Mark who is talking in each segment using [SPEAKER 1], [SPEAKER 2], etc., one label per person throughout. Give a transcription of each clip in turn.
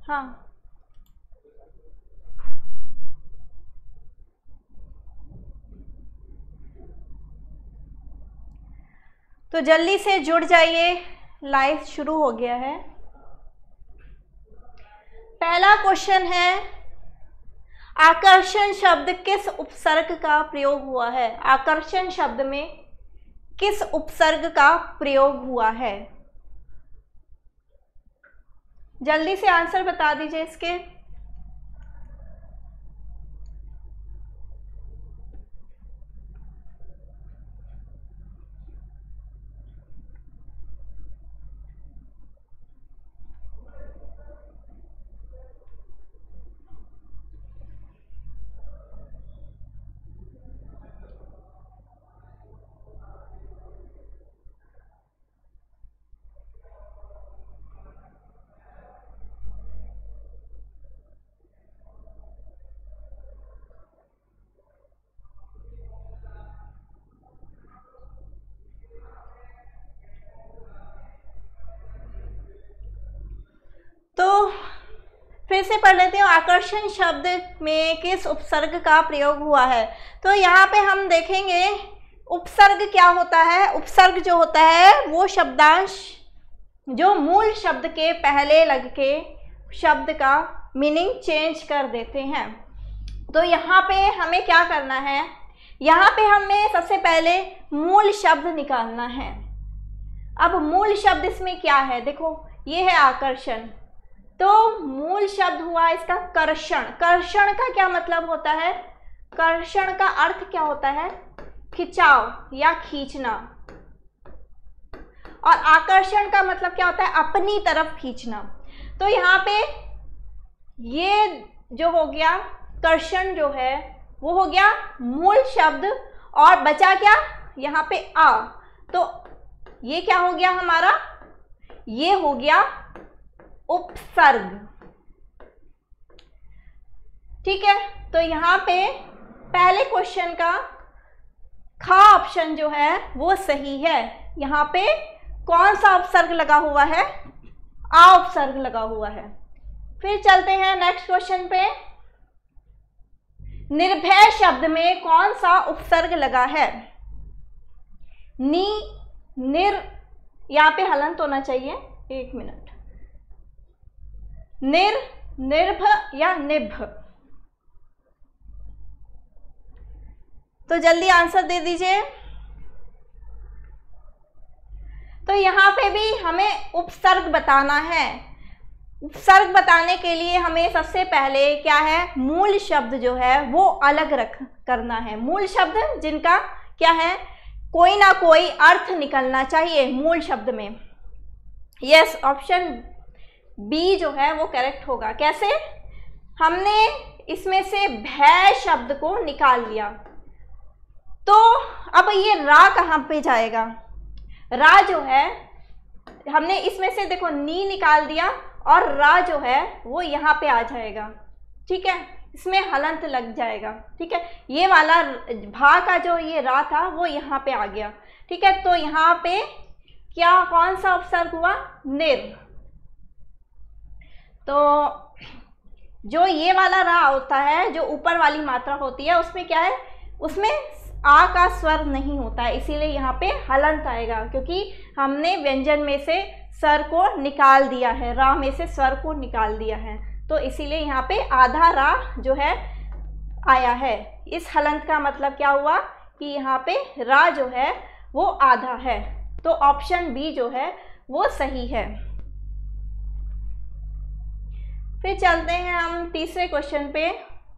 [SPEAKER 1] हाँ, तो जल्दी से जुड़ जाइए, लाइव शुरू हो गया है। पहला क्वेश्चन है, आकर्षण शब्द किस उपसर्ग का प्रयोग हुआ है? आकर्षण शब्द में किस उपसर्ग का प्रयोग हुआ है? जल्दी से आंसर बता दीजिए इसके। तो फिर से पढ़ लेते हैं, आकर्षण शब्द में किस उपसर्ग का प्रयोग हुआ है। तो यहाँ पे हम देखेंगे उपसर्ग क्या होता है। उपसर्ग जो होता है वो शब्दांश जो मूल शब्द के पहले लग के शब्द का मीनिंग चेंज कर देते हैं। तो यहाँ पे हमें क्या करना है, यहाँ पे हमें सबसे पहले मूल शब्द निकालना है। अब मूल शब्द इसमें क्या है, देखो ये है आकर्षण, तो मूल शब्द हुआ इसका कर्षण। कर्षण का क्या मतलब होता है? कर्षण का अर्थ क्या होता है? खिंचाव या खींचना। और आकर्षण का मतलब क्या होता है? अपनी तरफ खींचना। तो यहाँ पे ये जो हो गया कर्षण जो है वो हो गया मूल शब्द, और बचा क्या यहाँ पे आ। तो ये क्या हो गया हमारा? ये हो गया उपसर्ग। ठीक है, तो यहाँ पे पहले क्वेश्चन का खा ऑप्शन जो है वो सही है। यहाँ पे कौन सा उपसर्ग लगा हुआ है? आ उपसर्ग लगा हुआ है। फिर चलते हैं नेक्स्ट क्वेश्चन पे। निर्भय शब्द में कौन सा उपसर्ग लगा है? नी, निर, यहाँ पे हलंत होना चाहिए, एक मिनट, निर, निर्भ या निभ। तो जल्दी आंसर दे दीजिए। तो यहाँ पे भी हमें उपसर्ग बताना है। उपसर्ग बताने के लिए हमें सबसे पहले क्या है, मूल शब्द जो है वो अलग करना है। मूल शब्द जिनका क्या है, कोई ना कोई अर्थ निकलना चाहिए मूल शब्द में। यस, ऑप्शन बी जो है वो करेक्ट होगा। कैसे? हमने इसमें से भय शब्द को निकाल लिया, तो अब ये रा कहाँ पे जाएगा? रा जो है हमने इसमें से देखो नी निकाल दिया, और रा जो है वो यहाँ पे आ जाएगा। ठीक है, इसमें हलंत लग जाएगा। ठीक है, ये वाला भा का जो ये रा था वो यहाँ पे आ गया। ठीक है, तो यहाँ पे क्या कौन सा उपसर्ग हुआ? निर। तो जो ये वाला रा होता है, जो ऊपर वाली मात्रा होती है, उसमें क्या है, उसमें आ का स्वर नहीं होता है, इसीलिए यहाँ पे हलंत आएगा, क्योंकि हमने व्यंजन में से स्वर को निकाल दिया है, रा में से स्वर को निकाल दिया है, तो इसीलिए यहाँ पे आधा रा जो है आया है। इस हलंत का मतलब क्या हुआ कि यहाँ पे रा जो है वो आधा है। तो ऑप्शन बी जो है वो सही है। फिर चलते हैं हम तीसरे क्वेश्चन पे।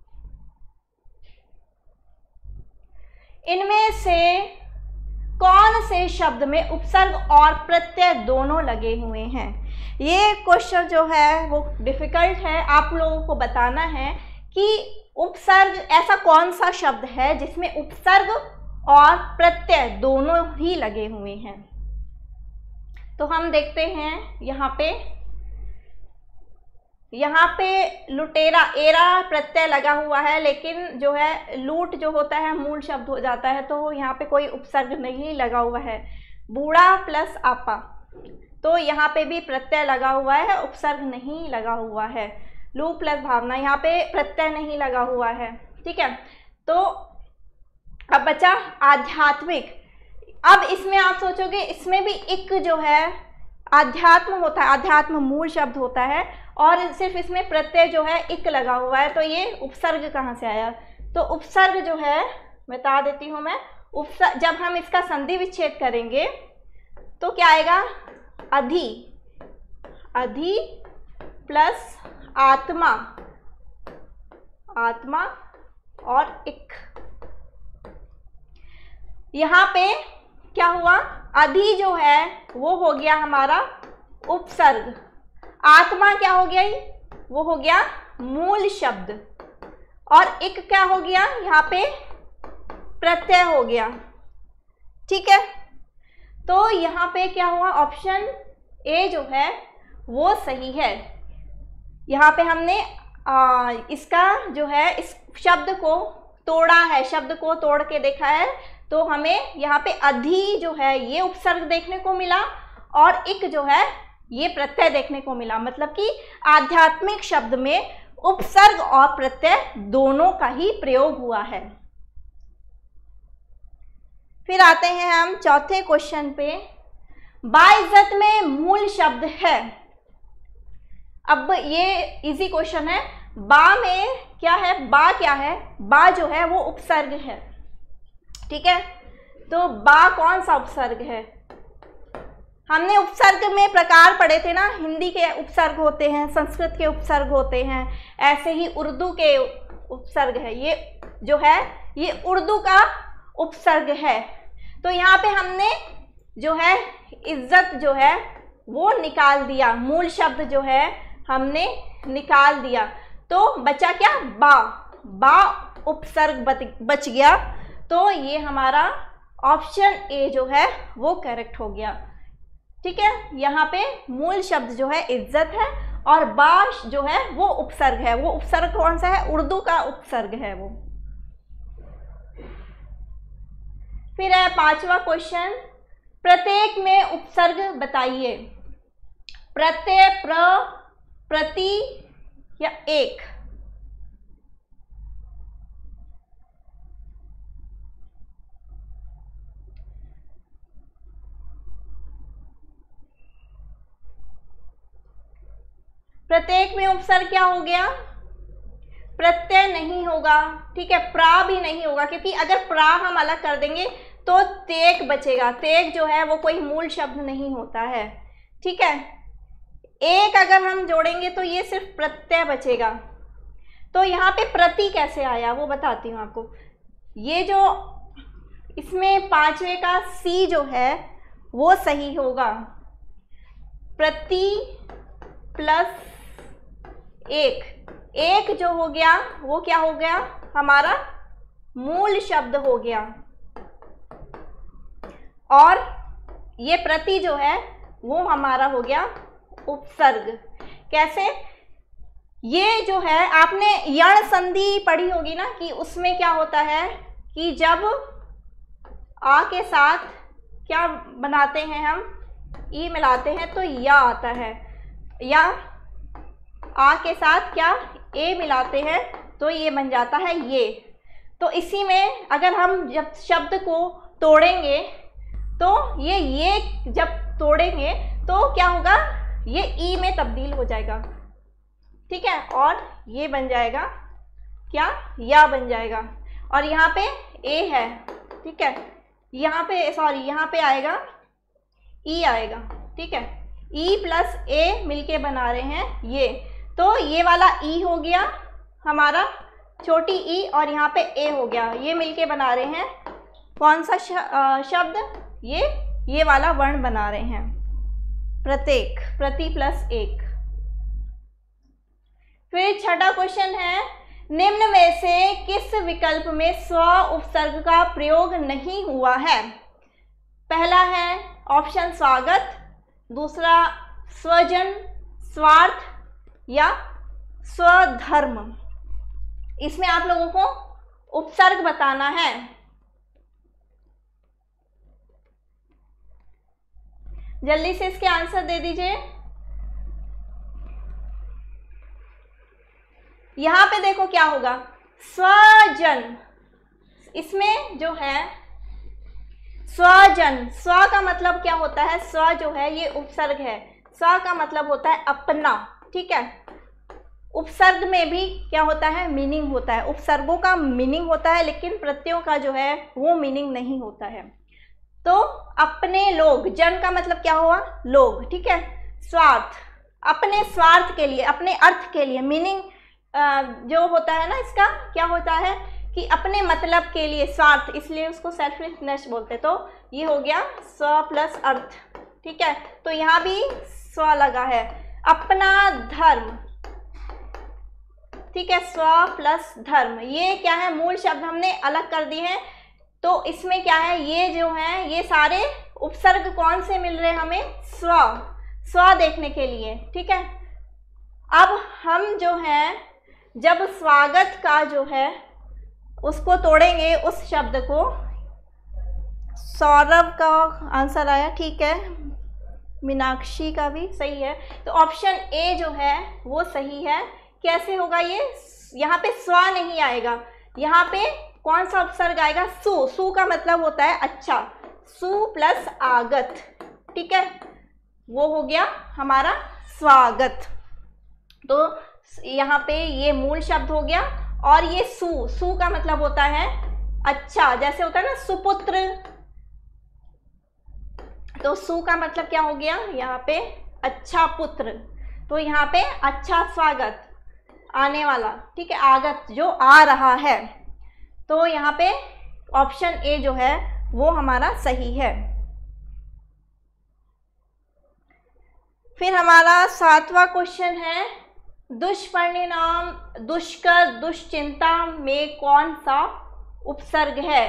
[SPEAKER 1] इनमें से कौन से शब्द में उपसर्ग और प्रत्यय दोनों लगे हुए हैं? ये क्वेश्चन जो है वो डिफिकल्ट है। आप लोगों को बताना है कि उपसर्ग ऐसा कौन सा शब्द है जिसमें उपसर्ग और प्रत्यय दोनों ही लगे हुए हैं। तो हम देखते हैं यहाँ पे लुटेरा, एरा प्रत्यय लगा हुआ है, लेकिन जो है लूट जो होता है मूल शब्द हो जाता है, तो यहाँ पे कोई उपसर्ग नहीं लगा हुआ है। बूढ़ा प्लस आपा, तो यहाँ पे भी प्रत्यय लगा हुआ है, उपसर्ग नहीं लगा हुआ है। लू प्लस भावना, यहाँ पे प्रत्यय नहीं लगा हुआ है। ठीक है, तो अब बचा आध्यात्मिक। अब इसमें आप सोचोगे इसमें भी इक जो है आध्यात्म होता है, आध्यात्म मूल शब्द होता है और सिर्फ इसमें प्रत्यय जो है इक लगा हुआ है, तो ये उपसर्ग कहाँ से आया? तो उपसर्ग जो है बता देती हूँ मैं। उपसर्ग जब हम इसका संधि विच्छेद करेंगे तो क्या आएगा? अधि, अधि प्लस आत्मा, आत्मा और इक। यहाँ पे क्या हुआ? अधि जो है वो हो गया हमारा उपसर्ग, आत्मा क्या हो गया? वो हो गया मूल शब्द, और इक क्या हो गया? यहाँ पे प्रत्यय हो गया। ठीक है, तो यहाँ पे क्या हुआ? ऑप्शन ए जो है वो सही है। यहाँ पे हमने इसका जो है इस शब्द को तोड़ा है, शब्द को तोड़ के देखा है, तो हमें यहाँ पे अधि जो है ये उपसर्ग देखने को मिला और इक जो है ये प्रत्यय देखने को मिला। मतलब कि आध्यात्मिक शब्द में उपसर्ग और प्रत्यय दोनों का ही प्रयोग हुआ है। फिर आते हैं हम चौथे क्वेश्चन पे। बाइज्जत में मूल शब्द है। अब ये इजी क्वेश्चन है। बा में क्या है? बा क्या है? बा जो है वो उपसर्ग है। ठीक है, तो बा कौन सा उपसर्ग है? हमने उपसर्ग में प्रकार पढ़े थे ना, हिंदी के उपसर्ग होते हैं, संस्कृत के उपसर्ग होते हैं, ऐसे ही उर्दू के उपसर्ग है। ये जो है ये उर्दू का उपसर्ग है। तो यहाँ पे हमने जो है इज्जत जो है वो निकाल दिया, मूल शब्द जो है हमने निकाल दिया, तो बचा क्या? बा, बा उपसर्ग बच गया। तो ये हमारा ऑप्शन ए जो है वो करेक्ट हो गया। ठीक है, यहाँ पे मूल शब्द जो है इज्जत है और बा जो है वो उपसर्ग है। वो उपसर्ग कौन सा है? उर्दू का उपसर्ग है वो। फिर है पांचवा क्वेश्चन। प्रत्येक में उपसर्ग बताइए। प्रत्यय, प्र, प्रति या एक? प्रत्येक में उपसर्ग क्या हो गया? प्रत्यय नहीं होगा। ठीक है, प्रा भी नहीं होगा, क्योंकि अगर प्रा हम अलग कर देंगे तो तेक बचेगा। तेक जो है वो कोई मूल शब्द नहीं होता है। ठीक है, एक अगर हम जोड़ेंगे तो ये सिर्फ प्रत्यय बचेगा। तो यहाँ पे प्रति कैसे आया वो बताती हूँ आपको। ये जो इसमें पांचवे का सी जो है वो सही होगा। प्रति प्लस एक, एक जो हो गया वो क्या हो गया? हमारा मूल शब्द हो गया। और ये प्रति जो है वो हमारा हो गया उपसर्ग। कैसे? ये जो है आपने यण संधि पढ़ी होगी ना, कि उसमें क्या होता है कि जब आ के साथ क्या बनाते हैं हम? ई मिलाते हैं तो या आता है, या आ के साथ क्या ए मिलाते हैं तो ये बन जाता है ये। तो इसी में अगर हम जब शब्द को तोड़ेंगे तो ये जब तोड़ेंगे तो क्या होगा? ये ई में तब्दील हो जाएगा। ठीक है, और ये बन जाएगा क्या? या बन जाएगा। और यहाँ पे ए है। ठीक है, यहाँ पे सॉरी यहाँ पे आएगा ई आएगा। ठीक है, ई प्लस ए मिलके बना रहे हैं ये, तो ये वाला ई हो गया हमारा छोटी ई और यहाँ पे ए हो गया, ये मिलके बना रहे हैं कौन सा शब्द? ये वाला वर्ण बना रहे हैं प्रत्येक, प्रति प्लस एक। फिर छठा क्वेश्चन है, निम्न में से किस विकल्प में स्व उपसर्ग का प्रयोग नहीं हुआ है? पहला है ऑप्शन स्वागत, दूसरा स्वजन, स्वार्थ या स्वधर्म। इसमें आप लोगों को उपसर्ग बताना है। जल्दी से इसके आंसर दे दीजिए। यहां पे देखो क्या होगा, स्वजन, इसमें जो है स्वजन, स्व का मतलब क्या होता है, स्व जो है ये उपसर्ग है, स्व का मतलब होता है अपना, ठीक है। उपसर्ग में भी क्या होता है, मीनिंग होता है, उपसर्गों का मीनिंग होता है लेकिन प्रत्ययों का जो है वो मीनिंग नहीं होता है। तो अपने लोग, जन का मतलब क्या हुआ, लोग, ठीक है। स्वार्थ, अपने स्वार्थ के लिए, अपने अर्थ के लिए, मीनिंग जो होता है ना इसका क्या होता है कि अपने मतलब के लिए, स्वार्थ, इसलिए उसको सेल्फिशनेस बोलते। तो ये हो गया स्व प्लस अर्थ, ठीक है। तो यहाँ भी स्व लगा है। अपना धर्म, ठीक है, स्व प्लस धर्म, ये क्या है, मूल शब्द हमने अलग कर दिए हैं। तो इसमें क्या है, ये जो है ये सारे उपसर्ग कौन से मिल रहे हैं हमें, स्व, स्व देखने के लिए, ठीक है। अब हम जो है जब स्वागत का जो है उसको तोड़ेंगे, उस शब्द को, सौरभ का आंसर आया, ठीक है, मीनाक्षी का भी सही है। तो ऑप्शन ए जो है वो सही है। कैसे होगा ये, यहाँ पे स्व नहीं आएगा, यहाँ पे कौन सा उपसर्ग आएगा, सु, सु का मतलब होता है अच्छा, सु प्लस आगत, ठीक है, वो हो गया हमारा स्वागत। तो यहाँ पे ये मूल शब्द हो गया। और ये सु, सु का मतलब होता है अच्छा, जैसे होता है ना सुपुत्र, तो सु का मतलब क्या हो गया यहाँ पे, अच्छा पुत्र। तो यहाँ पे अच्छा स्वागत, आने वाला, ठीक है, आगत जो आ रहा है। तो यहाँ पे ऑप्शन ए जो है वो हमारा सही है। फिर हमारा 7वां क्वेश्चन है, दुष्परिणाम, दुष्कर, दुश्चिंता में कौन सा उपसर्ग है,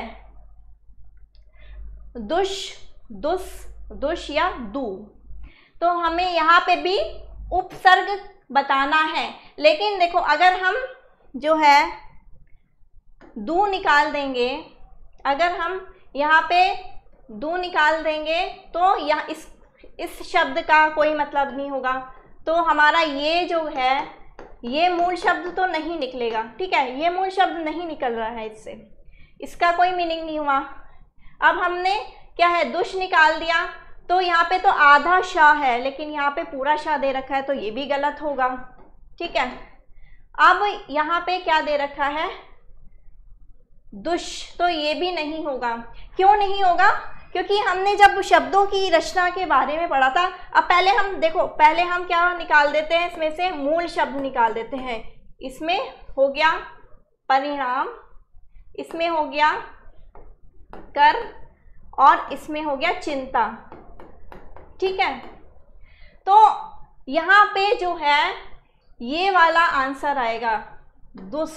[SPEAKER 1] दुष, दुस, दुष या दु। तो हमें यहाँ पे भी उपसर्ग बताना है, लेकिन देखो अगर हम जो है दु निकाल देंगे, अगर हम यहाँ पे दु निकाल देंगे तो यह इस शब्द का कोई मतलब नहीं होगा। तो हमारा ये जो है ये मूल शब्द तो नहीं निकलेगा, ठीक है, ये मूल शब्द नहीं निकल रहा है, इससे इसका कोई मीनिंग नहीं हुआ। अब हमने क्या है, दुष्ट निकाल दिया, तो यहाँ पे तो आधा शाह है लेकिन यहाँ पे पूरा शाह दे रखा है, तो ये भी गलत होगा, ठीक है। अब यहाँ पे क्या दे रखा है, दुष, तो ये भी नहीं होगा। क्यों नहीं होगा, क्योंकि हमने जब शब्दों की रचना के बारे में पढ़ा था, अब पहले हम देखो, पहले हम क्या निकाल देते हैं, इसमें से मूल शब्द निकाल देते हैं। इसमें हो गया परिणाम, इसमें हो गया कर, और इसमें हो गया चिंता, ठीक है। तो यहाँ पे जो है ये वाला आंसर आएगा दुस,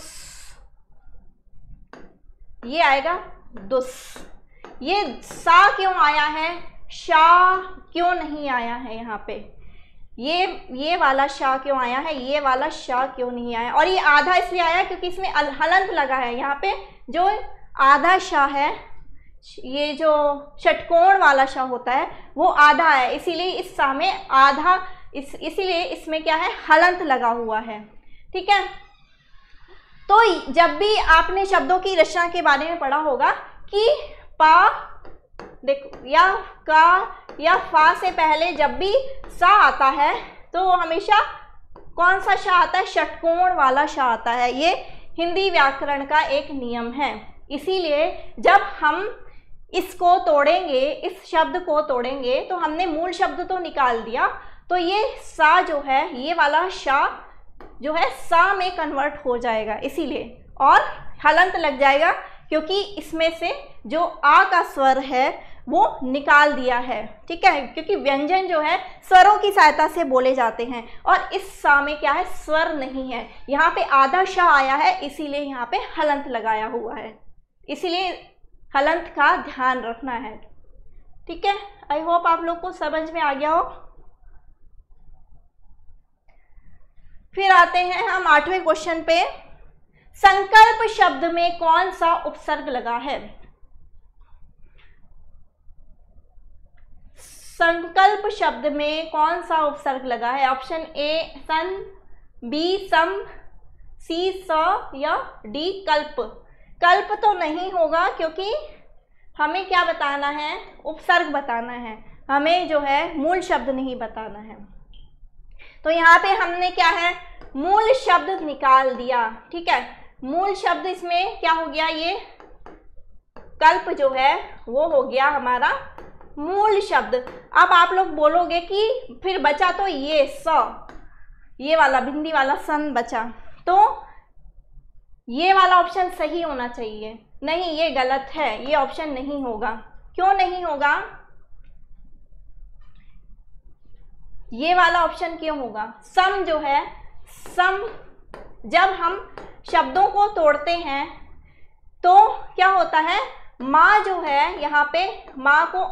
[SPEAKER 1] ये आएगा दुस। ये सा क्यों आया है, शा क्यों नहीं आया है, यहाँ पे ये वाला शा क्यों आया है, ये वाला शा क्यों नहीं आया। और ये आधा इसलिए आया क्योंकि इसमें हलंत लगा है। यहाँ पे जो आधा शा है, ये जो षटकोण वाला शा होता है वो आधा है, इसीलिए इस सा में आधा, इसीलिए इसमें क्या है, हलंत लगा हुआ है, ठीक है। तो जब भी आपने शब्दों की रचना के बारे में पढ़ा होगा कि पा, देखो, या का या फा से पहले जब भी सा आता है तो हमेशा कौन सा शा आता है, षटकोण वाला शा आता है। ये हिंदी व्याकरण का एक नियम है। इसीलिए जब हम इसको तोड़ेंगे, इस शब्द को तोड़ेंगे, तो हमने मूल शब्द तो निकाल दिया, तो ये सा जो है, ये वाला शा जो है सा में कन्वर्ट हो जाएगा इसीलिए, और हलंत लग जाएगा क्योंकि इसमें से जो आ का स्वर है वो निकाल दिया है, ठीक है। क्योंकि व्यंजन जो है स्वरों की सहायता से बोले जाते हैं, और इस सा में क्या है, स्वर नहीं है, यहाँ पे आधा शा आया है, इसीलिए यहाँ पे हलंत लगाया हुआ है, इसीलिए हलंत का ध्यान रखना है, ठीक है। आई होप आप लोग को समझ में आ गया हो। फिर आते हैं हम 8वें क्वेश्चन पे, संकल्प शब्द में कौन सा उपसर्ग लगा है। संकल्प शब्द में कौन सा उपसर्ग लगा है? Option A sun, be some, सी स या डी कल्प। कल्प तो नहीं होगा क्योंकि हमें क्या बताना है? उपसर्ग बताना है, हमें जो है मूल शब्द नहीं बताना है। तो यहाँ पे हमने क्या है? मूल शब्द निकाल दिया। ठीक है, मूल शब्द इसमें क्या हो गया? ये कल्प जो है वो हो गया हमारा मूल शब्द। अब आप लोग बोलोगे कि फिर बचा तो ये स, ये वाला बिंदी वाला सन बचा, तो ये वाला ऑप्शन सही होना चाहिए। नहीं, ये गलत है, ये ऑप्शन नहीं होगा। क्यों नहीं होगा? ये वाला ऑप्शन क्यों होगा? सम जो है, सम जब हम शब्दों को तोड़ते हैं तो क्या होता है? माँ जो है यहाँ पे माँ को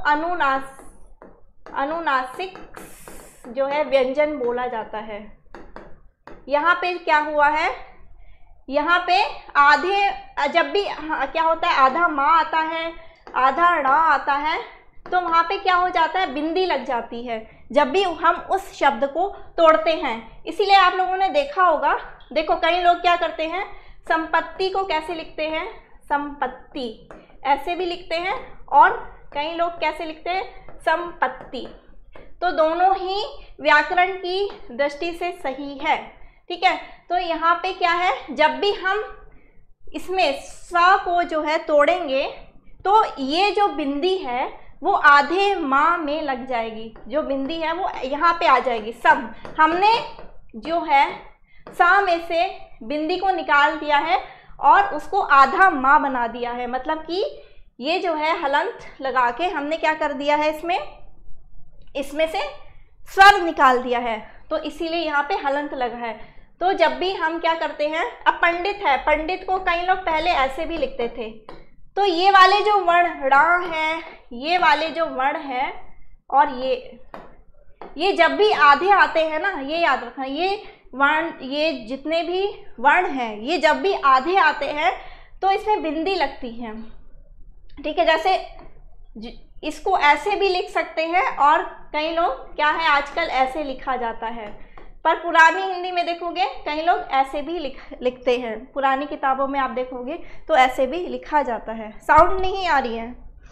[SPEAKER 1] अनुनासिक जो है व्यंजन बोला जाता है। यहाँ पे क्या हुआ है? यहाँ पे आधे जब भी क्या होता है? आधा माँ आता है, आधा ड़ा आता है, तो वहाँ पे क्या हो जाता है? बिंदी लग जाती है जब भी हम उस शब्द को तोड़ते हैं। इसीलिए आप लोगों ने देखा होगा, देखो कई लोग क्या करते हैं? संपत्ति को कैसे लिखते हैं? संपत्ति ऐसे भी लिखते हैं, और कई लोग कैसे लिखते हैं? संपत्ति। तो दोनों ही व्याकरण की दृष्टि से सही है। ठीक है, तो यहाँ पे क्या है? जब भी हम इसमें सा को जो है तोड़ेंगे तो ये जो बिंदी है वो आधे माँ में लग जाएगी, जो बिंदी है वो यहाँ पे आ जाएगी। सम हमने जो है सा में से बिंदी को निकाल दिया है और उसको आधा माँ बना दिया है, मतलब कि ये जो है हलंत लगा के हमने क्या कर दिया है? इसमें से स्वर निकाल दिया है, तो इसीलिए यहाँ पे हलंत लगा है। तो जब भी हम क्या करते हैं? अब पंडित है, पंडित को कई लोग पहले ऐसे भी लिखते थे, तो ये वाले जो वर्ण ड़ा है, ये वाले जो वर्ण है, और ये जब भी आधे आते हैं ना, ये याद रखना, ये वर्ण, ये जितने भी वर्ण हैं, ये जब भी आधे आते हैं तो इसमें बिंदी लगती है। ठीक है, जैसे इसको ऐसे भी लिख सकते हैं, और कई लोग क्या है आजकल ऐसे लिखा जाता है, पर पुरानी हिंदी में देखोगे कई लोग ऐसे भी लिखते हैं। पुरानी किताबों में आप देखोगे तो ऐसे भी लिखा जाता है। साउंड नहीं आ रही है?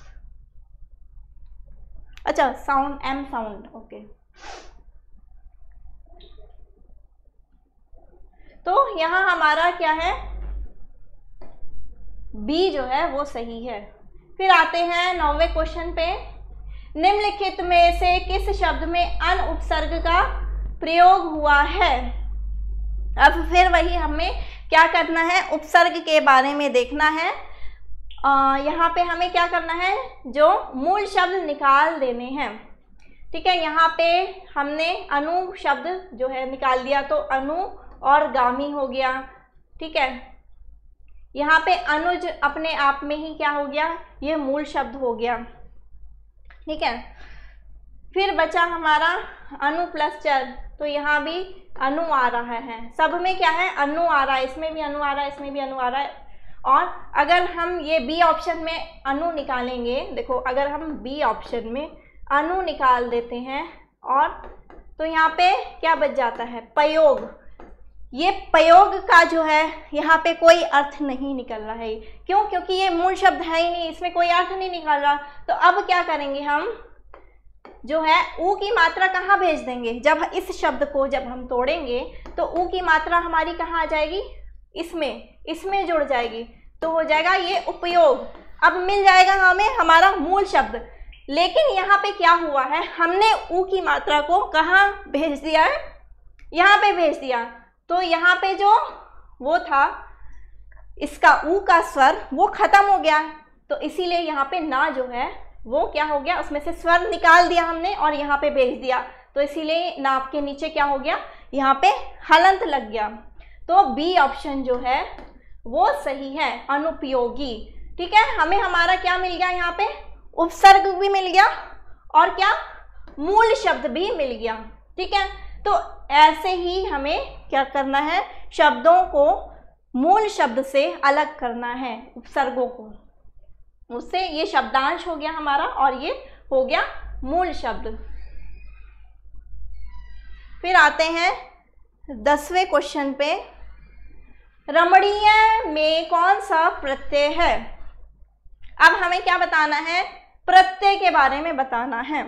[SPEAKER 1] अच्छा, साउंड, एम साउंड, ओके। तो यहाँ हमारा क्या है? बी जो है वो सही है। फिर आते हैं 9वें क्वेश्चन पे। निम्नलिखित में से किस शब्द में अन उपसर्ग का प्रयोग हुआ है? अब फिर वही हमें क्या करना है? उपसर्ग के बारे में देखना है। यहाँ पे हमें क्या करना है? जो मूल शब्द निकाल देने हैं। ठीक है, यहाँ पे हमने अनु शब्द जो है निकाल दिया, तो अनु और गामी हो गया। ठीक है, यहाँ पे अनुज अपने आप में ही क्या हो गया? ये मूल शब्द हो गया। ठीक है, फिर बचा हमारा अनु प्लस चर, तो यहाँ भी अनु आ रहा है। सब में क्या है? अनु आ रहा है, इसमें भी अनु आ रहा है, इसमें भी अनु आ रहा है। और अगर हम ये बी ऑप्शन में अनु निकालेंगे, देखो अगर हम बी ऑप्शन में अनु निकाल देते हैं, और तो यहाँ पे क्या बच जाता है? प्रयोग। ये प्रयोग का जो है यहाँ पे कोई अर्थ नहीं निकल रहा है। क्यों? क्योंकि ये मूल शब्द है ही नहीं, इसमें कोई अर्थ नहीं निकल रहा। तो अब क्या करेंगे? हम जो है ऊ की मात्रा कहाँ भेज देंगे? जब इस शब्द को जब हम तोड़ेंगे तो ऊ की मात्रा हमारी कहाँ आ जाएगी? इसमें जुड़ जाएगी, तो हो जाएगा ये उपयोग। अब मिल जाएगा हमें हमारा मूल शब्द। लेकिन यहाँ पे क्या हुआ है? हमने ऊ की मात्रा को कहाँ भेज दिया है? यहाँ पे भेज दिया। तो यहाँ पे जो वो था इसका ऊ का स्वर वो खत्म हो गया, तो इसीलिए यहाँ पे ना जो है वो क्या हो गया? उसमें से स्वर निकाल दिया हमने और यहाँ पे भेज दिया, तो इसीलिए नाप के नीचे क्या हो गया? यहाँ पे हलंत लग गया। तो बी ऑप्शन जो है वो सही है, अनुपयोगी। ठीक है, हमें हमारा क्या मिल गया? यहाँ पे उपसर्ग भी मिल गया और क्या? मूल शब्द भी मिल गया। ठीक है, तो ऐसे ही हमें क्या करना है? शब्दों को मूल शब्द से अलग करना है, उपसर्गों को। उससे ये शब्दांश हो गया हमारा और ये हो गया मूल शब्द। फिर आते हैं 10वें क्वेश्चन पे, रमणीय में कौन सा प्रत्यय है? अब हमें क्या बताना है? प्रत्यय के बारे में बताना है।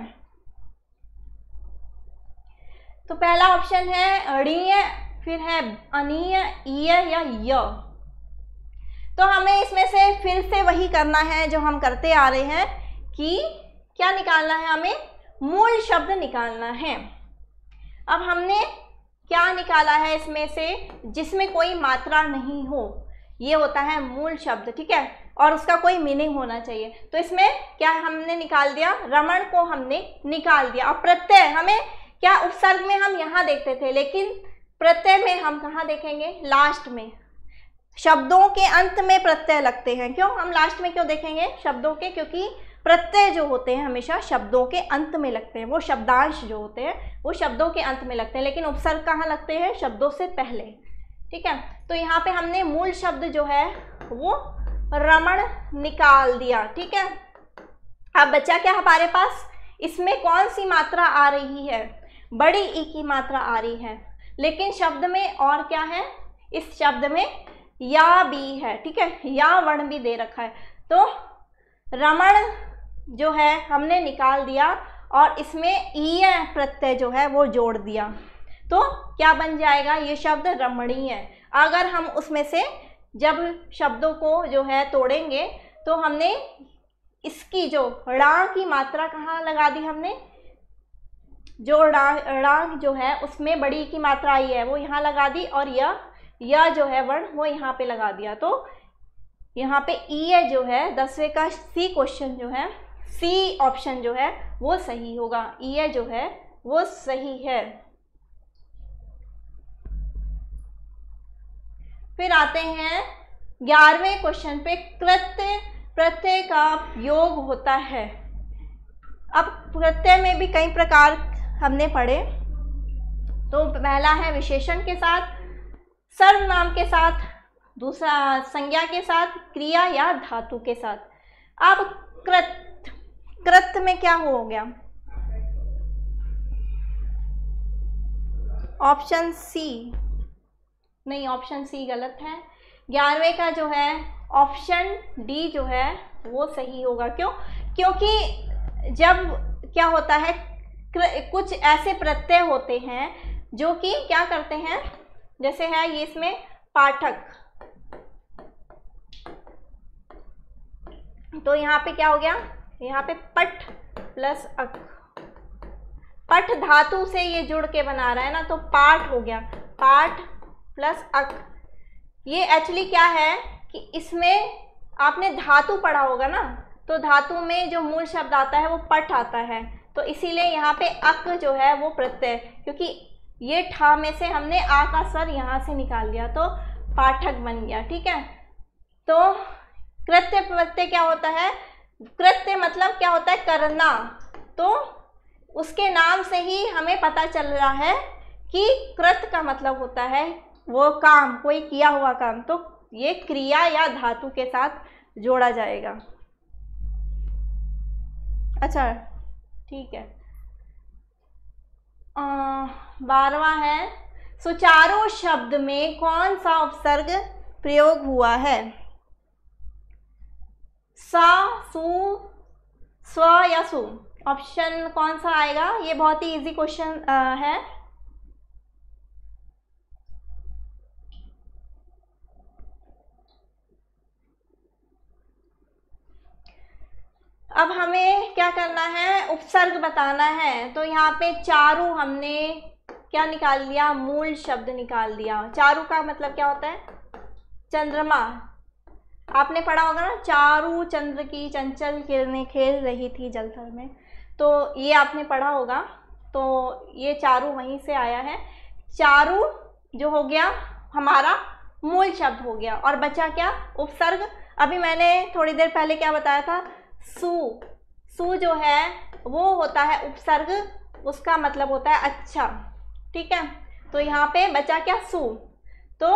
[SPEAKER 1] तो पहला ऑप्शन है अणीय, फिर है अनीय, ईय या य। तो हमें इसमें से फिर से वही करना है जो हम करते आ रहे हैं कि क्या निकालना है? हमें मूल शब्द निकालना है। अब हमने क्या निकाला है इसमें से? जिसमें कोई मात्रा नहीं हो, ये होता है मूल शब्द, ठीक है, और उसका कोई मीनिंग होना चाहिए। तो इसमें क्या हमने निकाल दिया? रमण को हमने निकाल दिया। अब प्रत्यय हमें क्या, उपसर्ग में हम यहाँ देखते थे, लेकिन प्रत्यय में हम कहाँ देखेंगे? लास्ट में। शब्दों के अंत में प्रत्यय लगते हैं। क्यों हम लास्ट में क्यों देखेंगे शब्दों के? क्योंकि प्रत्यय जो होते हैं हमेशा शब्दों के अंत में लगते हैं। वो शब्दांश जो होते हैं वो शब्दों के अंत में लगते हैं, लेकिन उपसर्ग कहाँ लगते हैं? शब्दों से पहले, ठीक है। तो यहाँ पे हमने मूल शब्द जो है वो रमण निकाल दिया, ठीक है। अब बचा क्या हमारे पास? इसमें कौन सी मात्रा आ रही है? बड़ी ई की मात्रा आ रही है, लेकिन शब्द में और क्या है? इस शब्द में या भी है, ठीक है, या वर्ण भी दे रखा है। तो रमण जो है हमने निकाल दिया और इसमें ईय प्रत्यय जो है वो जोड़ दिया। तो क्या बन जाएगा? ये शब्द रमणीय। अगर हम उसमें से जब शब्दों को जो है तोड़ेंगे तो हमने इसकी जो ड़ा की मात्रा कहाँ लगा दी? हमने जो ड़ा जो है उसमें बड़ी की मात्रा आई है वो यहाँ लगा दी, और यह जो है वर्ण वो यहाँ पे लगा दिया। तो यहाँ पे ईय जो है 10वें का सी क्वेश्चन जो है, सी ऑप्शन जो है वो सही होगा। ईय जो है वो सही है। फिर आते हैं 11वें क्वेश्चन पे, कृत्य प्रत्यय का योग होता है। अब प्रत्यय में भी कई प्रकार हमने पढ़े। तो पहला है विशेषण के साथ, सर्वनाम के साथ, दूसरा संज्ञा के साथ, क्रिया या धातु के साथ। अब कृत में क्या हो गया? ऑप्शन सी नहीं, ऑप्शन सी गलत है। 11वें का जो है ऑप्शन डी जो है वो सही होगा। क्यों? क्योंकि जब क्या होता है, कुछ ऐसे प्रत्यय होते हैं जो कि क्या करते हैं, जैसे है ये इसमें पाठक, तो यहाँ पे क्या हो गया? यहाँ पे पठ प्लस अक, पठ धातु से ये जुड़ के बना रहा है ना, तो पाठ हो गया, पाठ प्लस अक। ये एक्चुअली क्या है कि इसमें आपने धातु पढ़ा होगा ना, तो धातु में जो मूल शब्द आता है वो पठ आता है, तो इसीलिए यहाँ पे अक जो है वो प्रत्यय, क्योंकि ये ठा में से हमने आ का स्वर यहाँ से निकाल दिया तो पाठक बन गया, ठीक है। तो कृत्य प्रत्यय क्या होता है? कृत्य मतलब क्या होता है? करना। तो उसके नाम से ही हमें पता चल रहा है कि कृत का मतलब होता है वो काम, कोई किया हुआ काम। तो ये क्रिया या धातु के साथ जोड़ा जाएगा। अच्छा ठीक है। 12वां है, सुचारू शब्द में कौन सा उपसर्ग प्रयोग हुआ है? सा, सु, स्व या सु? ऑप्शन कौन सा आएगा? ये बहुत ही इजी क्वेश्चन है। अब हमें क्या करना है? उपसर्ग बताना है। तो यहाँ पे चारु हमने क्या निकाल लिया? मूल शब्द निकाल दिया। चारु का मतलब क्या होता है? चंद्रमा। आपने पढ़ा होगा ना, चारु चंद्र की चंचल किरणें खेल रही थी जलथल में, तो ये आपने पढ़ा होगा। तो ये चारु वहीं से आया है। चारु जो हो गया हमारा मूल शब्द हो गया, और बचा क्या? उपसर्ग। अभी मैंने थोड़ी देर पहले क्या बताया था? सु। सु जो है वो होता है उपसर्ग, उसका मतलब होता है अच्छा, ठीक है। तो यहाँ पे बचा क्या? सु। तो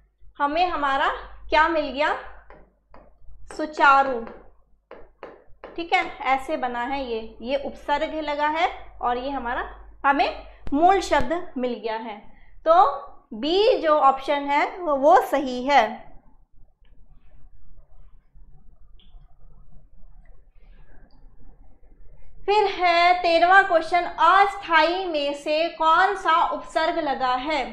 [SPEAKER 1] हमें हमारा क्या मिल गया? सुचारू। ठीक है, ऐसे बना है ये उपसर्ग लगा है और ये हमारा हमें मूल शब्द मिल गया है। तो बी जो ऑप्शन है वो सही है। फिर है 13वां क्वेश्चन, अस्थाई में से कौन सा उपसर्ग लगा है।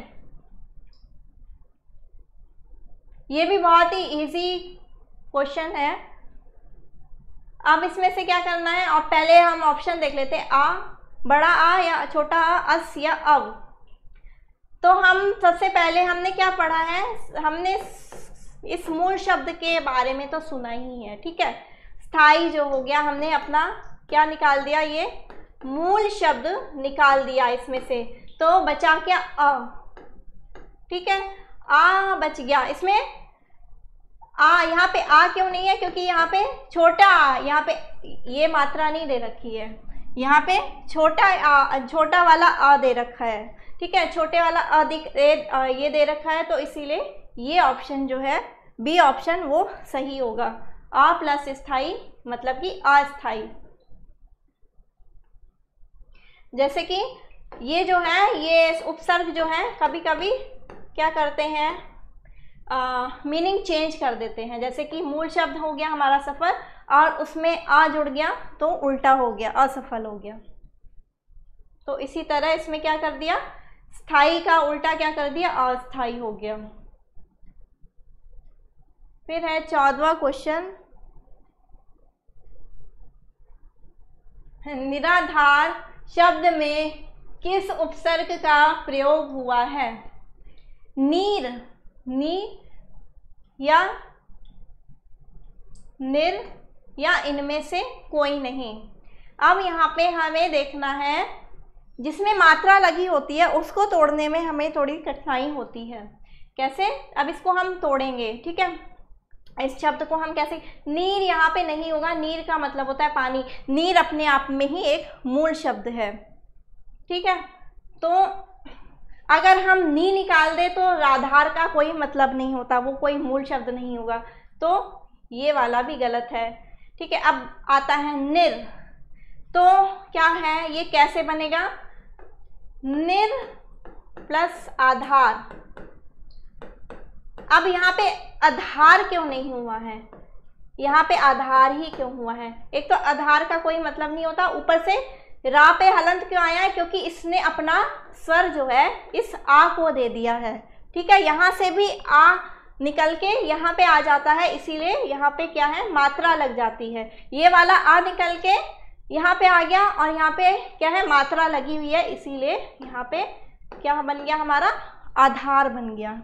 [SPEAKER 1] ये भी बहुत ही इजी क्वेश्चन है। अब इसमें से क्या करना है, और पहले हम ऑप्शन देख लेते हैं, आ, बड़ा आ या छोटा आ, अस या अव। तो हम सबसे पहले हमने क्या पढ़ा है, हमने इस मूल शब्द के बारे में तो सुना ही है, ठीक है। स्थाई जो हो गया, हमने अपना क्या निकाल दिया, ये मूल शब्द निकाल दिया इसमें से, तो बचा क्या, अ, ठीक है, आ बच गया। इसमें आ, यहाँ पे आ क्यों नहीं है, क्योंकि यहाँ पे छोटा आ, यहाँ पे ये मात्रा नहीं दे रखी है, यहाँ पे छोटा वाला आ दे रखा है, ठीक है, छोटे वाला ये दे रखा है, तो इसीलिए ये ऑप्शन जो है बी ऑप्शन वो सही होगा। आ प्लस स्थाई मतलब कि अस्थाई। जैसे कि ये जो है, ये उपसर्ग जो है कभी कभी क्या करते हैं, मीनिंग चेंज कर देते हैं। जैसे कि मूल शब्द हो गया हमारा सफल और उसमें आ जुड़ गया तो उल्टा हो गया, असफल हो गया। तो इसी तरह इसमें क्या कर दिया, स्थाई का उल्टा क्या कर दिया, अस्थाई हो गया। फिर है 14वां क्वेश्चन, निराधार शब्द में किस उपसर्ग का प्रयोग हुआ है। नीर, नी या निर या इनमें से कोई नहीं। अब यहाँ पे हमें देखना है, जिसमें मात्रा लगी होती है उसको तोड़ने में हमें थोड़ी कठिनाई होती है। कैसे, अब इसको हम तोड़ेंगे, ठीक है, इस शब्द को हम कैसे, नीर यहाँ पे नहीं होगा, नीर का मतलब होता है पानी, नीर अपने आप में ही एक मूल शब्द है, ठीक है। तो अगर हम नी निकाल दे तो आधार का कोई मतलब नहीं होता, वो कोई मूल शब्द नहीं होगा, तो ये वाला भी गलत है, ठीक है। अब आता है निर, तो क्या है, ये कैसे बनेगा, निर प्लस आधार। अब यहाँ पे आधार क्यों नहीं हुआ है, यहाँ पे आधार ही क्यों हुआ है, एक तो आधार का कोई मतलब नहीं होता, ऊपर से रा पे हलंत क्यों आया है, क्योंकि इसने अपना स्वर जो है इस आ को दे दिया है, ठीक है। यहाँ से भी आ निकल के यहाँ पे आ जाता है, इसीलिए यहाँ पे क्या है, मात्रा लग जाती है। ये वाला आ निकल के यहाँ पे आ गया और यहाँ पे क्या है, मात्रा लगी हुई है, इसीलिए यहाँ पे क्या बन गया, हमारा आधार बन गया।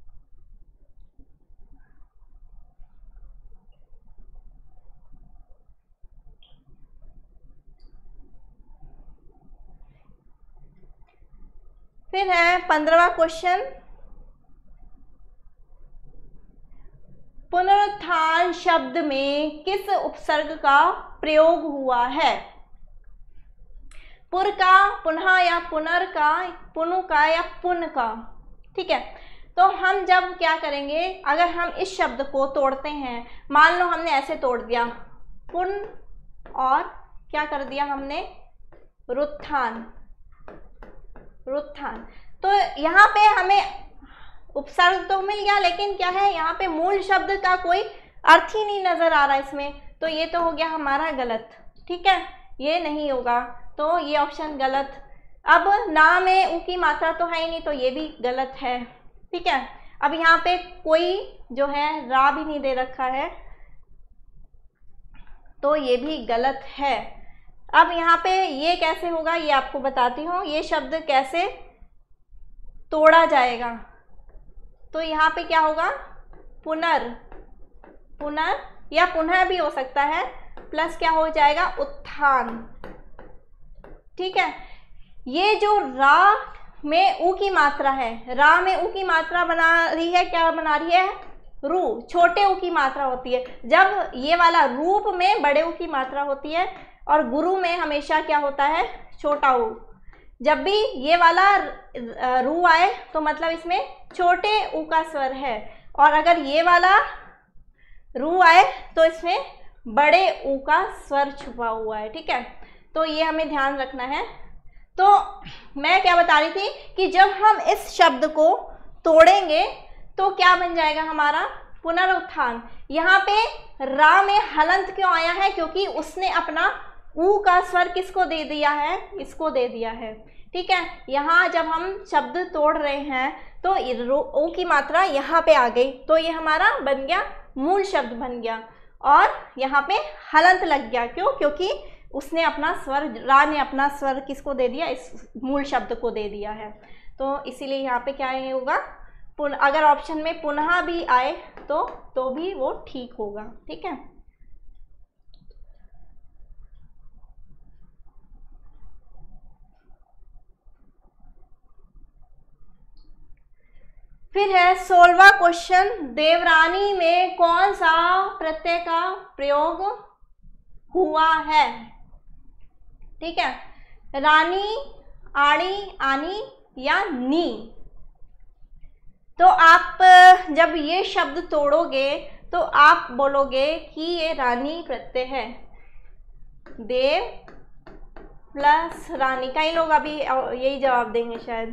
[SPEAKER 1] फिर है 15वां क्वेश्चन, पुनरुत्थान शब्द में किस उपसर्ग का प्रयोग हुआ है। पुर का, पुनः या पुनर का, पुनु का या पुन का, ठीक है। तो हम जब क्या करेंगे, अगर हम इस शब्द को तोड़ते हैं, मान लो हमने ऐसे तोड़ दिया, पुन और क्या कर दिया हमने, रुत्थान, रुत्थान, तो यहाँ पे हमें उपसर्ग तो मिल गया, लेकिन क्या है, यहाँ पे मूल शब्द का कोई अर्थ ही नहीं नजर आ रहा इसमें, तो ये तो हो गया हमारा गलत, ठीक है, ये नहीं होगा, तो ये ऑप्शन गलत। अब ना में ऊ की मात्रा तो है ही नहीं, तो ये भी गलत है, ठीक है। अब यहाँ पे कोई जो है रा भी नहीं दे रखा है, तो ये भी गलत है। अब यहाँ पे ये कैसे होगा, ये आपको बताती हूँ, ये शब्द कैसे तोड़ा जाएगा। तो यहाँ पे क्या होगा, पुनर, पुनर या पुनः भी हो सकता है, प्लस क्या हो जाएगा, उत्थान, ठीक है। ये जो रा में ऊ की मात्रा है, रा में ऊ की मात्रा बना रही है, क्या बना रही है, रू, छोटे ऊ की मात्रा होती है। जब ये वाला रूप में बड़े ऊ की मात्रा होती है और गुरु में हमेशा क्या होता है, छोटा ऊ। जब भी ये वाला रू आए तो मतलब इसमें छोटे ऊ का स्वर है, और अगर ये वाला रू आए तो इसमें बड़े ऊ का स्वर छुपा हुआ है। ठीक है, तो ये हमें ध्यान रखना है। तो मैं क्या बता रही थी कि जब हम इस शब्द को तोड़ेंगे तो क्या बन जाएगा हमारा पुनरुत्थान। यहाँ पे रा में हलंत क्यों आया है? क्योंकि उसने अपना ऊ का स्वर किसको दे दिया है? इसको दे दिया है। ठीक है, यहाँ जब हम शब्द तोड़ रहे हैं तो ओ की मात्रा यहाँ पे आ गई, तो ये हमारा बन गया मूल शब्द बन गया, और यहाँ पे हलंत लग गया। क्यों? क्योंकि उसने अपना स्वर, रा ने अपना स्वर किसको दे दिया? इस मूल शब्द को दे दिया है। तो इसीलिए यहाँ पे क्या होगा? अगर ऑप्शन में पुनः भी आए तो भी वो ठीक होगा। ठीक है, फिर है 16वां क्वेश्चन, देवरानी में कौन सा प्रत्यय का प्रयोग हुआ है? ठीक है, रानी, आणी, आनी या नी। तो आप जब ये शब्द तोड़ोगे तो आप बोलोगे कि ये रानी प्रत्यय है। देव प्लस रानी, कई लोग अभी यही जवाब देंगे शायद।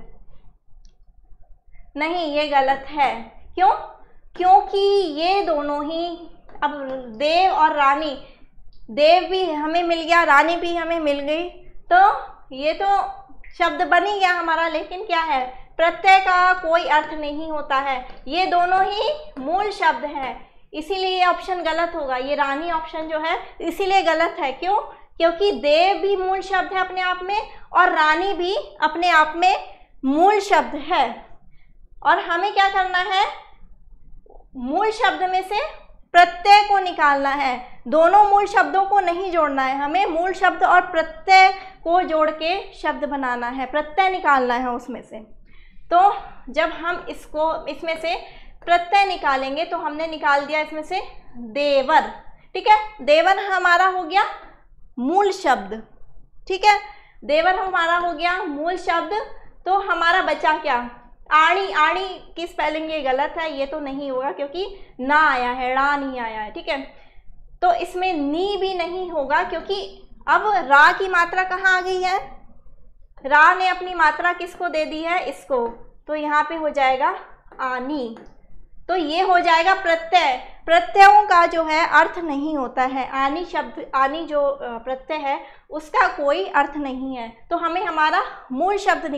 [SPEAKER 1] नहीं, ये गलत है। क्यों? क्योंकि ये दोनों ही, अब देव और रानी, देव भी हमें मिल गया, रानी भी हमें मिल गई, तो ये तो शब्द बन ही गया हमारा, लेकिन क्या है? प्रत्यय का कोई अर्थ नहीं होता है। ये दोनों ही मूल शब्द है, इसीलिए ये ऑप्शन गलत होगा। ये रानी ऑप्शन जो है इसीलिए गलत है। क्यों? क्योंकि देव भी मूल शब्द है अपने आप में, और रानी भी अपने आप में मूल शब्द है। और हमें क्या करना है? मूल शब्द में से प्रत्यय को निकालना है, दोनों मूल शब्दों को नहीं जोड़ना है। हमें मूल शब्द और प्रत्यय को जोड़ के शब्द बनाना है, प्रत्यय निकालना है उसमें से। तो जब हम इसमें से प्रत्यय निकालेंगे तो हमने निकाल दिया इसमें से देवर। ठीक है, देवर हमारा हो गया मूल शब्द। ठीक है, देवर हमारा हो गया मूल शब्द। तो हमारा बचा क्या? आणी। आणी की स्पेलिंग ये गलत है, ये तो नहीं होगा क्योंकि ना आया है, रा नहीं आया है। ठीक है, तो इसमें नी भी नहीं होगा क्योंकि अब रा की मात्रा कहाँ आ गई है? रा ने अपनी मात्रा किसको दे दी है? इसको। तो यहाँ पे हो जाएगा आनी। तो ये हो जाएगा प्रत्यय। प्रत्ययों का जो है अर्थ नहीं होता है। आनी शब्द, आनी जो प्रत्यय है उसका कोई अर्थ नहीं है। तो हमें हमारा मूल शब्द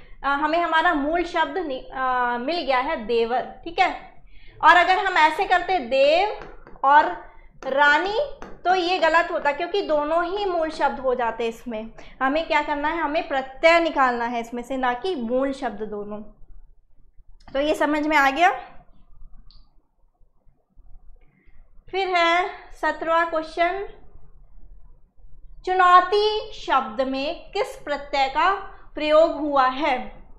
[SPEAKER 1] मिल गया है देवर। ठीक है, और अगर हम ऐसे करते देव और रानी तो ये गलत होता, क्योंकि दोनों ही मूल शब्द हो जाते हैं। इसमें हमें क्या करना है? हमें प्रत्यय निकालना है इसमें से, ना कि मूल शब्द दोनों। तो ये समझ में आ गया। फिर है 17वां क्वेश्चन, चुनौती शब्द में किस प्रत्यय का प्रयोग हुआ है?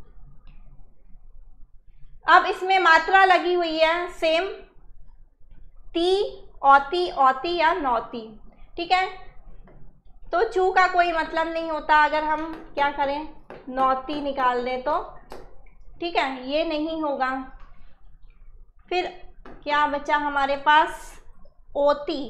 [SPEAKER 1] अब इसमें मात्रा लगी हुई है सेम, ती, औती, औती या नौती। ठीक है, तो चू का कोई मतलब नहीं होता अगर हम क्या करें? नौती निकाल दें तो। ठीक है, ये नहीं होगा। फिर क्या बचा हमारे पास? ओती।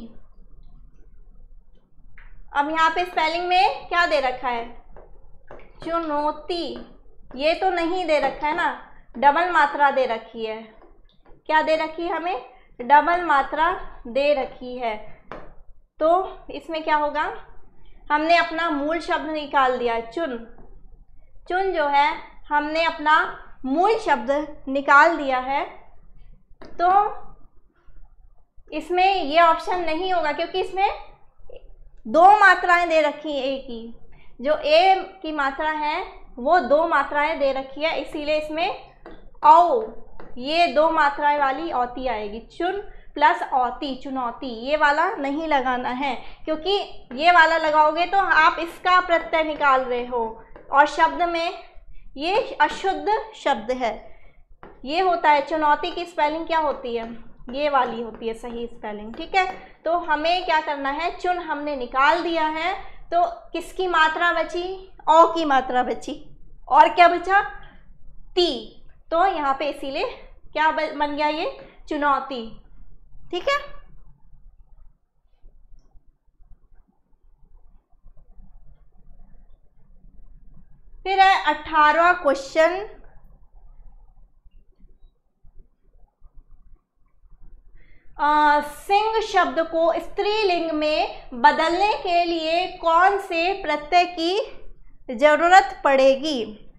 [SPEAKER 1] अब यहाँ पे स्पेलिंग में क्या दे रखा है? चुनौती। ये तो नहीं दे रखा है ना, डबल मात्रा दे रखी है। क्या दे रखी है हमें? डबल मात्रा दे रखी है। तो इसमें क्या होगा? हमने अपना मूल शब्द निकाल दिया है, चुन। चुन जो है हमने अपना मूल शब्द निकाल दिया है, तो इसमें ये ऑप्शन नहीं होगा क्योंकि इसमें दो मात्राएं दे रखी हैं। एक ही जो ए की मात्रा है वो दो मात्राएं दे रखी है, इसीलिए इसमें औ, ये दो मात्राएं वाली औती आएगी। चुन प्लस औती, चुनौती। ये वाला नहीं लगाना है क्योंकि ये वाला लगाओगे तो आप इसका प्रत्यय निकाल रहे हो, और शब्द में ये अशुद्ध शब्द है। ये होता है, चुनौती की स्पेलिंग क्या होती है? ये वाली होती है सही स्पेलिंग। ठीक है, तो हमें क्या करना है? चुन हमने निकाल दिया है, तो किसकी मात्रा बची? औ की मात्रा बची, और क्या बचा? ती। तो यहाँ पे इसीलिए क्या बन गया? ये चुनौती। ठीक है, फिर है 18वां क्वेश्चन, सिंह शब्द को स्त्रीलिंग में बदलने के लिए कौन से प्रत्यय की जरूरत पड़ेगी।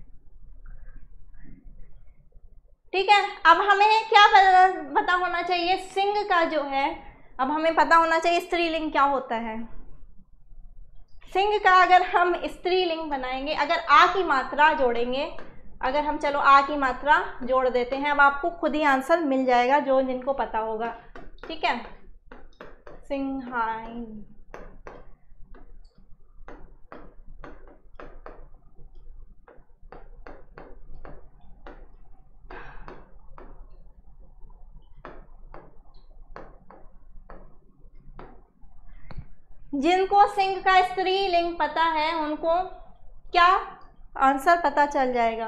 [SPEAKER 1] ठीक है, अब हमें क्या पता होना चाहिए, सिंह का जो है, अब हमें पता होना चाहिए स्त्रीलिंग क्या होता है। सिंह का अगर हम स्त्रीलिंग बनाएंगे, अगर आ की मात्रा जोड़ेंगे, अगर हम चलो आ की मात्रा जोड़ देते हैं, अब आपको खुद ही आंसर मिल जाएगा जो जिनको पता होगा। ठीक है, सिंहाइन, जिनको सिंह का स्त्रीलिंग पता है उनको क्या आंसर पता चल जाएगा।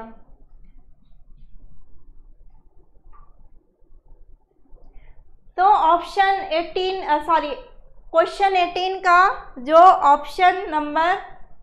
[SPEAKER 1] तो ऑप्शन 18 सॉरी क्वेश्चन 18 का जो ऑप्शन नंबर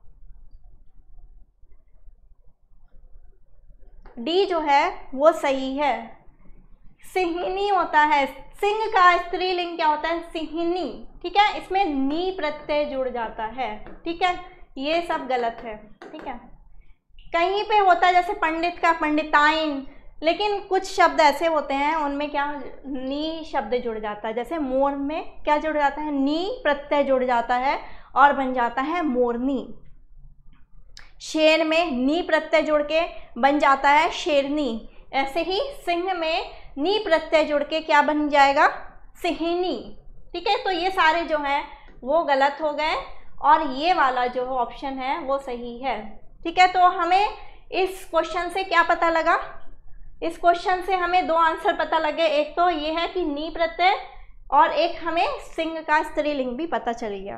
[SPEAKER 1] डी जो है वो सही है, सिंहिनी होता है। सिंह का स्त्रीलिंग क्या होता है, सिंहिनी। ठीक है, इसमें नी प्रत्यय जुड़ जाता है। ठीक है, ये सब गलत है। ठीक है, कहीं पे होता है जैसे पंडित का पंडिताइन, लेकिन कुछ शब्द ऐसे होते हैं उनमें क्या नी शब्द जुड़ जाता है, जैसे मोर में क्या जुड़ जाता है, नी प्रत्यय जुड़ जाता है और बन जाता है मोरनी। शेर में नी प्रत्यय जुड़ के बन जाता है शेरनी। ऐसे ही सिंह में नी प्रत्यय जुड़ के क्या बन जाएगा, सिंहिनी। ठीक है, तो ये सारे जो हैं वो गलत हो गए और ये वाला जो ऑप्शन है वो सही है। ठीक है, तो हमें इस क्वेश्चन से क्या पता लगा, इस क्वेश्चन से हमें दो आंसर पता लगे, एक तो ये है कि नी प्रत्यय और एक हमें सिंह का स्त्रीलिंग भी पता चल गया।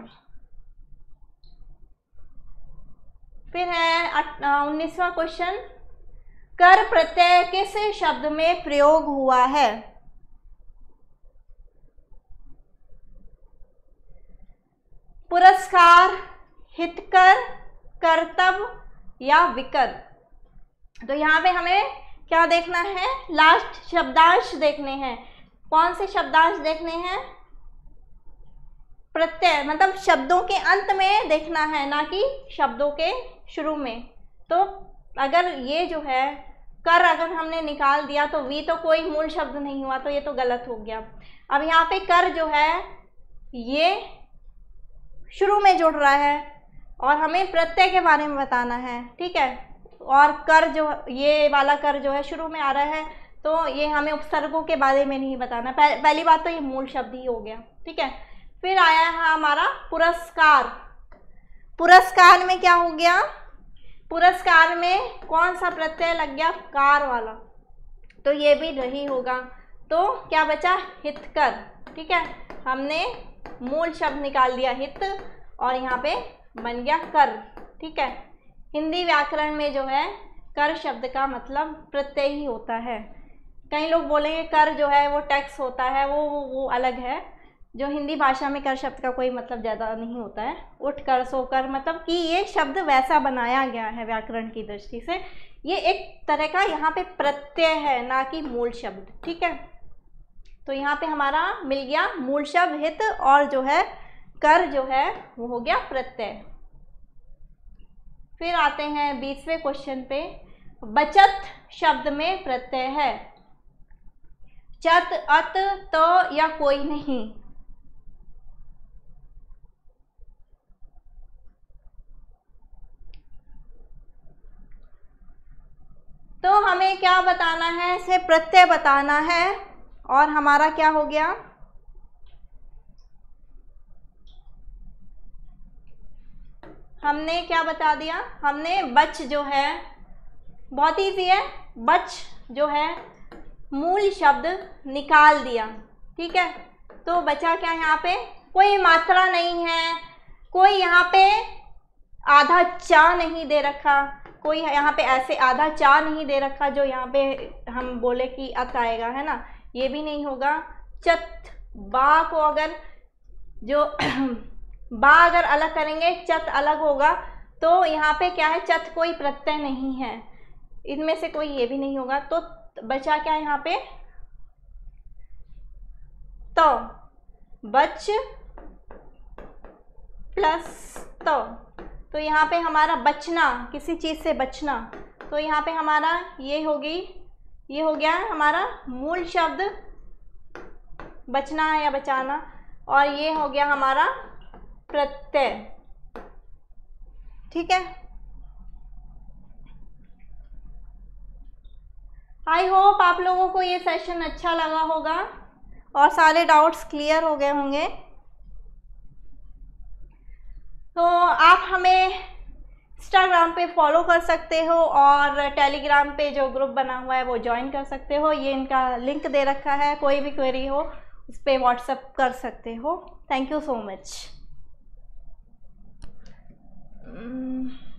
[SPEAKER 1] फिर है 19वां क्वेश्चन, कर प्रत्यय किस शब्द में प्रयोग हुआ है। पुरस्कार, हितकर, कर्तव्य या विकर। तो यहाँ पे हमें क्या देखना है, लास्ट शब्दांश देखने हैं। कौन से शब्दांश देखने हैं, प्रत्यय मतलब शब्दों के अंत में देखना है, ना कि शब्दों के शुरू में। तो अगर ये जो है कर अगर हमने निकाल दिया तो वी तो कोई मूल शब्द नहीं हुआ, तो ये तो गलत हो गया। अब यहाँ पे कर जो है ये शुरू में जुड़ रहा है और हमें प्रत्यय के बारे में बताना है। ठीक है, और कर जो ये वाला कर जो है शुरू में आ रहा है, तो ये हमें उपसर्गों के बारे में नहीं बताना। पहली बात तो ये मूल शब्द ही हो गया। ठीक है, फिर आया है हमारा पुरस्कार। पुरस्कार में क्या हो गया, पुरस्कार में कौन सा प्रत्यय लग गया, कार वाला, तो ये भी नहीं होगा। तो क्या बचा, हितकर। ठीक है, हमने मूल शब्द निकाल दिया हित और यहाँ पे बन गया कर। ठीक है, हिंदी व्याकरण में जो है कर शब्द का मतलब प्रत्यय ही होता है। कई लोग बोलेंगे कर जो है वो टैक्स होता है, वो अलग है। जो हिंदी भाषा में कर शब्द का कोई मतलब ज़्यादा नहीं होता है। उठ कर, सो कर, मतलब कि ये शब्द वैसा बनाया गया है व्याकरण की दृष्टि से। ये एक तरह का यहाँ पे प्रत्यय है, ना कि मूल शब्द। ठीक है, तो यहाँ पे हमारा मिल गया मूल शब्द हित और जो है कर जो है वो हो गया प्रत्यय। फिर आते हैं 20वें क्वेश्चन पे, बचत शब्द में प्रत्यय है, चत, अत, त या कोई नहीं। तो हमें क्या बताना है, इसे प्रत्यय बताना है और हमारा क्या हो गया, हमने क्या बता दिया, हमने बच जो है बहुत ईजी है, बच जो है मूल शब्द निकाल दिया। ठीक है, तो बचा क्या, यहाँ पे कोई मात्रा नहीं है, कोई यहाँ पे आधा चा नहीं दे रखा, कोई यहाँ पे ऐसे आधा चा नहीं दे रखा जो यहाँ पे हम बोले कि अत आएगा, है ना, ये भी नहीं होगा। चत, बा को अगर जो बा अगर अलग करेंगे चत अलग होगा, तो यहाँ पे क्या है, चत कोई प्रत्यय नहीं है, इनमें से कोई ये भी नहीं होगा, तो बचा क्या यहाँ पे, बच प्लस तो यहाँ पे हमारा बचना, किसी चीज़ से बचना, तो यहाँ पे हमारा ये हो गया हमारा मूल शब्द बचना या बचाना, और ये हो गया हमारा प्रत्यय। ठीक है, आई होप आप लोगों को ये सेशन अच्छा लगा होगा और सारे डाउट्स क्लियर हो गए होंगे। तो आप हमें इंस्टाग्राम पे फॉलो कर सकते हो और टेलीग्राम पे जो ग्रुप बना हुआ है वो ज्वाइन कर सकते हो, ये इनका लिंक दे रखा है, कोई भी क्वेरी हो उस पर व्हाट्सएप कर सकते हो। Thank you so much.